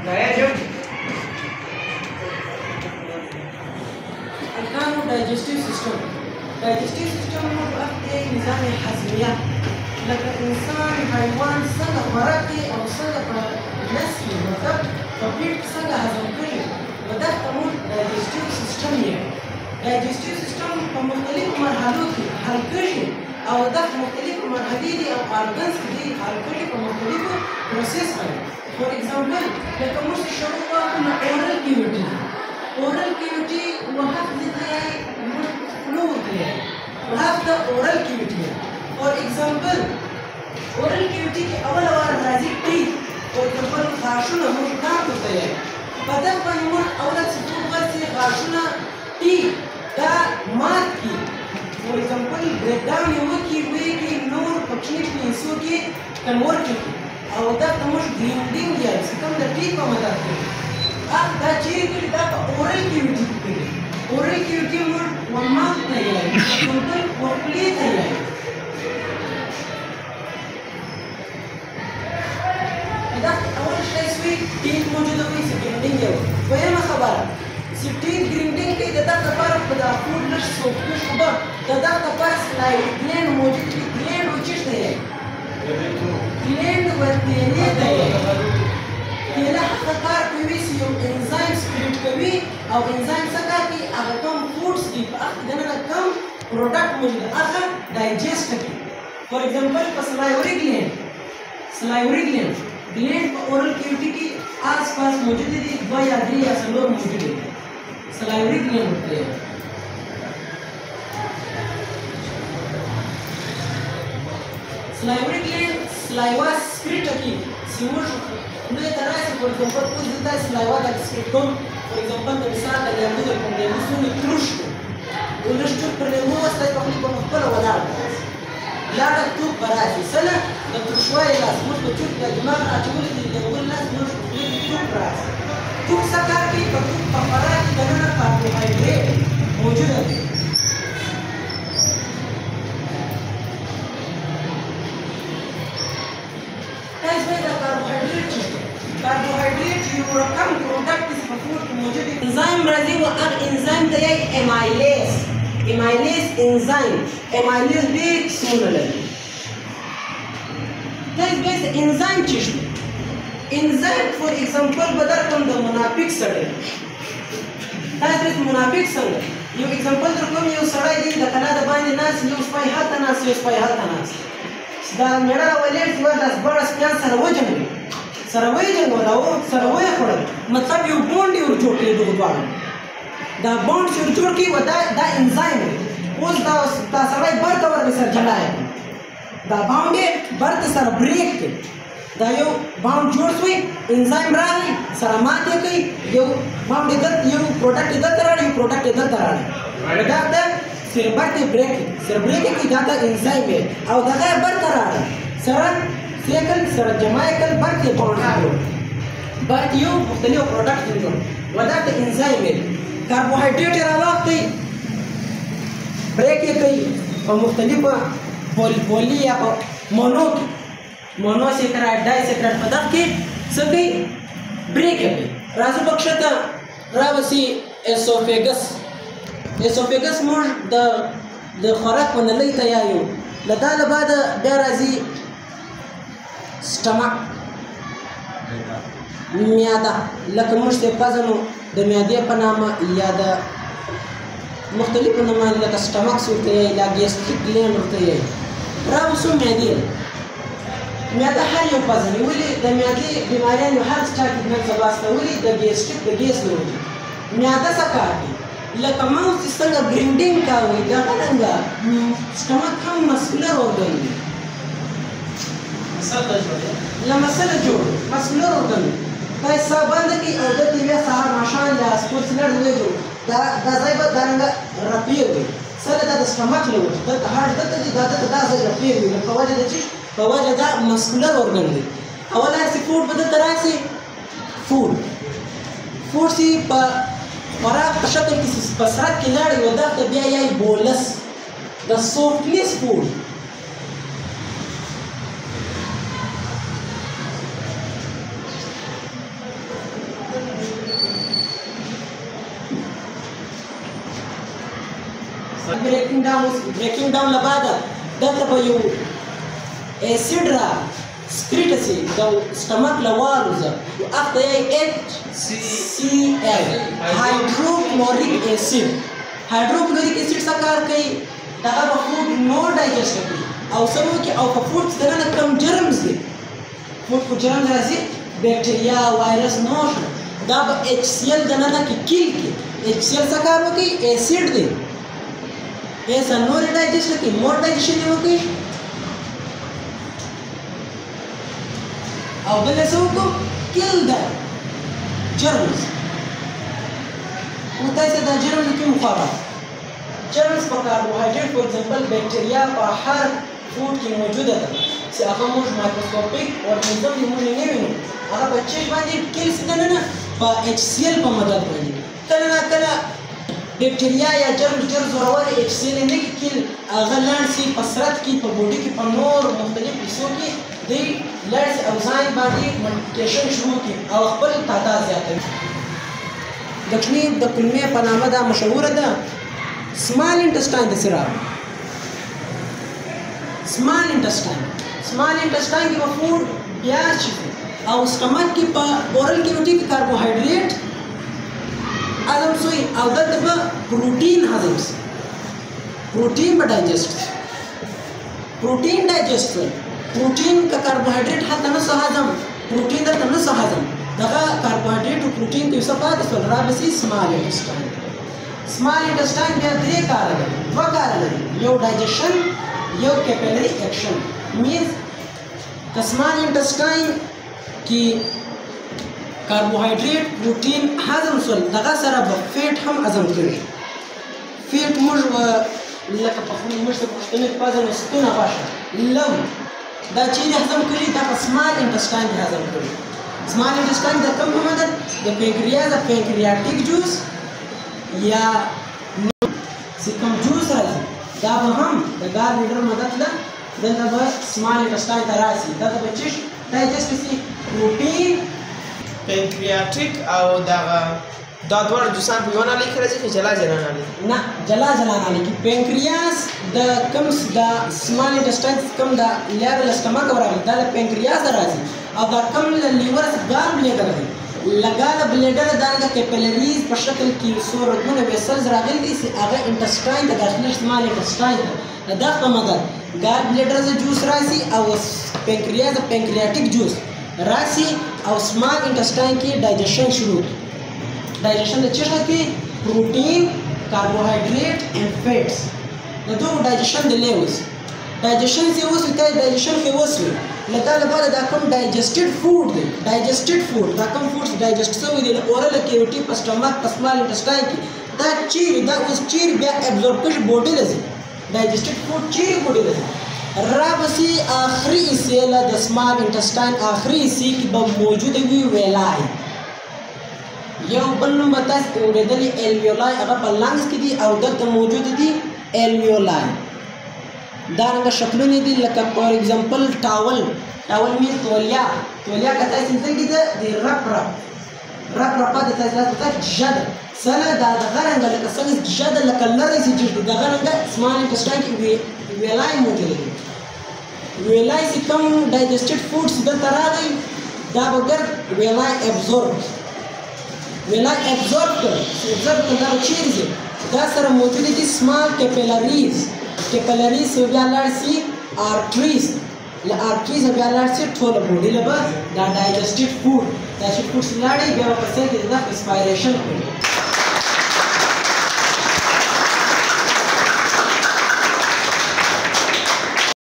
الآن digestive system موږ وخت نظام هضمیه لکه انسان حیوان څنګه خوراک کوي او څنګه په نس کې مطلب په پیټ کې څنګه هضم کوي نو دغه موږ digestive system یې digestive system په مختلفو مرحلو کې حل کېږي او دغه مختلفو مرحلې دي او ارګنز دي حل کړي په مختلفو پروسس باندې فور ایگزامپل لکه موږ شروع کوو اورال کیویټي وهغه ځای موږ فلو کوي وهغه اورال کیویټي فور ایگزامپل اورال کیویټي کې اول راځي ټیث فور ایگزامپل غاښونه موږ کار کوي په دغه باندې موږ اول څه ورسې غاښونه ټیث دا مات کی فور ایگزامپل بریک ډاون یې وکړي ویې نور په کلینیک پینسو کې کنورټ کړي او دا موږ ګرینډینګ یې چې کوم د ټیث په مدد کوي دا چیرې کړي دا په اورال کیویټي کې کړي اورال کیویټي موږ ون ماوث ته یې ټوټل خولې ته یې دا اول شی سوی ټیث موجوده وي چې ګرینډینګ یې دویمه خبره چې ټیث ګرینډینګ کوي د دغه لپاره په دا فوډ لږ سوکش اوبه د دغه لپاره سلایډ ګلینډ موجود وي ګلینډ وچیشته یې ګلینډ ورتېنې ته یې کېله هغه کار کوي چې یو انزایم سکریټ کوي او انزایم څه کار کوي هغه کوم فوډس دي په هغه دننه کوم پروډکټ موجود هغه ډایجسټ کوي فور ایگزامپل په سلایوري ګلینډ په اورال کیویټي کې آس پاس موجود دي 2 یا 3 یا 4 موجود دي سلایوري ګلینډ ہوتے ہیں سلایوري ګلینډ سلایوا سکریټ کوي چې موږ نو ته راځي فور ایگزامپل اوس دلته سلایوا د سکریټ کوم فور ایگزامپل د مثال د لیمو د کوم لیمو سونی ترش ولشتو پر لیمو واستای په خپل خپل ولاړ لاړه تو برازي سره د ترشوي لاس موږ په چوک د دماغ اچولې د ول لاس موږ په تو برازي تو څه کار کوي په تو په خوراک کې دننه کاربوهایډریټ موجوده دي carbohydrate यू रकम product इस फूड के मौजूद एंजाइम राजी वो अब एंजाइम ते एमाइलेज एमाइलेज भी सुनल दैट बेस एंजाइम चीज एंजाइम फॉर एग्जांपल बदर कम द मुनाफिक सड़े दैट बेस मुनाफिक संग यू एग्जांपल तर कोम यू सड़ाई दिन द कला द बांधे नास यू स्पाई हाथ नास दा मेरा वलेट वर्दस बड़स प्यार सरवजन سروي جنګولاو سروي خړل مطلب یو بوند یو جوړ کړي دوه دوه دا بوند یو جوړ کړي ودا دا انزایم اوس دا سره برته ورته سره جلای دا باوند برته سره بریک کړي دا یو باوند جوړ شوی انزایم راغی سره ماته کوي یو باوند د یو پروډکټ د تراړي یو پروډکټ د تراړي دا سره برته بریک کوي دا انزایم او دا برته راغی سره سیکل سره جماعیکل برته باوند کړو برته یو مختلف پروډکټ جوړ ودا د انزایم کاربوهایډریټ راوخته بریک یې کوي په مختلفه پولی یا مونو سیکرایډ ډای سیکرایډ په دغه کې څه کوي بریک یې کوي راځو بخښته راوسی اسوفیګس موږ د خوراک په نلۍ ته یایو لدا له بعد بیا راځي سټمک معده لکه موږ ته پزنو د معدې په نامه یا د مختلفو نومونو لکه سټمک ورته یې یا ګیسټریک ګلینډ ورته یې راوسو معده هر یو پزني ولې د معدې بیماریان یو هر چا کې نن سبا سته ولې د ګیسټریک د ګیس نه وي معده څه کار کوي لکه ماوس چې څنګه ګرینډینګ کوي دغه څنګه سټمک هم مسکولر اورګان دی مسله جوړ مسکولر اورګان دا حساب باندې کې او د دې سهار ماشان یا سپورت لر ویلو دا ځای به دانګه رپیر وي سره د سټمک له وجه د هارت د دې دا ځای رپیر وي په وجه د چی په وجه دا مسکولر اورګان دی اوله چې فوډ بده تراسي فوډ سي په خوراک په شکل کې په سرعت کې لاړې و دا بیا یې بولس د سوفټنس فوډ breaking down لبعد دا ته یو اسید را سکریټ سي د سټمک لوالوزه او اخته یې HCl هایدروکلوریک اسید هایدروکلوریک اسید څه کار کوي دغه په فوډ نو ډایجسټ کوي او سمو کې او په فوډ دننه کم جرمز دي فوډ کو جرم راځي بیکټریا وایرس نوش دا په HCl دننه کې کیل کې HCl څه کار کوي اسید دی ایسا نور ډایجسټ کوي مور ډایجسټ دی وکړي او بل څه وکړو کیل دا جرمز او تاسو دا جرمز کې مخاطب جرمز په کاربوهایډریټ فور ایگزامپل بیکټریا په هر فوډ کې موجوده ده چې هغه موږ مایکروسکوپیک ارګانیزم دی موږ نه وینو هغه په چیش باندې کیل څنګه نه په HCl په مدد باندې کله نه کله بیکټریا یا جرم ډېر زورور HCl نه کیل هغه لاندې په سرت کې په بوډي کې په نور مختلف حصو کې دی لړز او ځان باندې ملټیپلیکیشن شروع کی او خپل تعداد زیاتوي د کلمې په نامه دا مشهوره ده سمال انټسټاین د سراب سمال انټسټاین کې په فوډ بیا شي او سټمک کې په اورل کیوټي کې کاربوهایډریټ هضم شوی او دلته به پروټین هضم شي پروټین به ډایجسټ پروټین کا کاربوهایډریټ هلته نه هضم پروټین دلته نه هضم دغه کاربوهایډریټ او پروټین کې څه پاتې شول رابسي سمال انټسټاین بیا دوه کار لري یو ډایجیشن یو کیپلری ایکشن مینز د سمال انټسټاین کې کاربوهایډریټ پروټین هضم شول دغه سره به فیټ هم هضم کوي فیټ موږ لکه په موږ ته پښتنه په ځای ستونه واشه لم دا چې هضم کوي دا په سمال انټسټاین کې هضم کوي سمال انټسټاین د کوم په مدد د پنکریاز د پنکریاټیک جوس یا کوم جوس راځي دا به هم د ګار لیډر مدد له دلته به سمال انټسټاین ته راسي دا به چیش ډایجسټ شي پروټین پنکریاټیک او دغه دا دواړه جوسان په یوه نالۍ کې راځي که جلا جلا نالۍ نه جلا نالۍ کې پنکریاس د کوم د سمال انټسټاین کوم د لیر له سټمک راغلی دا د پنکریاس راځي او دا کوم له لیور ګال بلیډر دی لګاله بلیډر دغه کیپلریز په شکل کې څو رګونه ویسلز راغلي دي چې هغه انټسټاین د داخلي سمال انټسټاین د دغه په مدد ګال بلیډر د جوس راسي او پنکریاس د پنکریاټیک جوس راسي او سمال انټسټاین کې ډایجیشن شروع ډایجیشن د چیرته کې پروټین کاربوهایډریټ اینڈ فیټس د دوه ډایجیشن د لیوز ډایجیشن چې اوس ته ډایجیشن کې وسوي لکه لپاره دا کوم ډایجسټډ فوډ دی ډایجسټډ فوډ دا کوم فوډ ډایجسټ شوی دی اورل کیوټي په سټمک په سمال انټسټاین کې دا چیر دا اوس چیر بیا ابزورب کړي بوډي لزي ډایجسټډ فوډ چیر بوډي لزي رابسي آخري حصے له د سمال انټسټاین آخري حصے کې به موجود وي ویلای یو بل نوم به تاسو ته اورېدلي الویولای هغه په لنګز کې دي او دلته موجود دي الویولای دارنګه شکلونه دي لکه فور ایگزامپل ټاول مین تولیا که تاسو څنګه ده د رپ د تاسو ته جده سره دا دغه رنګ لکه څنګه جده لکه لري چې دغه رنګ سمال انټسټاین کې ویلای موجود دي ویلای چې کوم ډایجسټډ فوډز دلته راغلي دا به ګرد ویلای ابزورب کړي دا چیرې دا سره موجود دي سمال کیپلریز بیا لاړ شي آرټریز له آرټریز بیا لاړ شي ټوله بوډي له به دا ډایجسټډ فوډ لاړې بیا په سر کې د اسپایریشن کوي